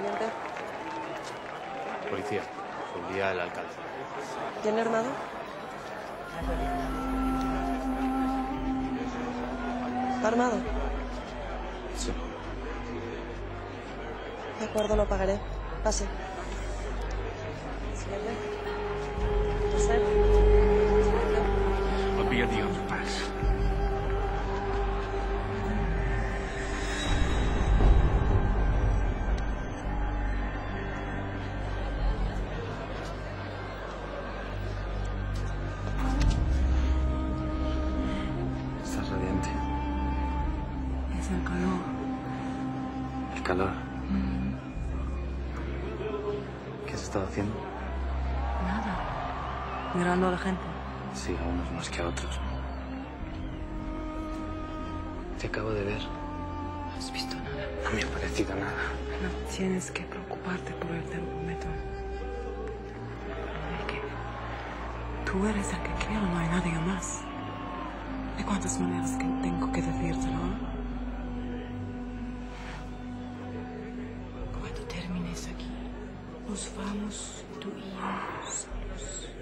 Siguiente. Policía, seguridad del alcalde. ¿Tiene armado? ¿Está armado? Sí. De acuerdo, lo pagaré. Pase. Siguiente. ¿Usted? Siguiente. I'll be at the overpass. Estás radiante. Es el calor. El calor. ¿Qué has estado haciendo? Nada. Mirando a la gente. Sí, a unos más que a otros. Te acabo de ver. No has visto nada. No me ha parecido nada. No tienes que preocuparte por él, te lo prometo. Es que tú eres el que quiero, no hay nadie más. ¿De cuántas maneras que tengo que decírtelo? Cuando termines aquí, nos vamos tú y yo solos.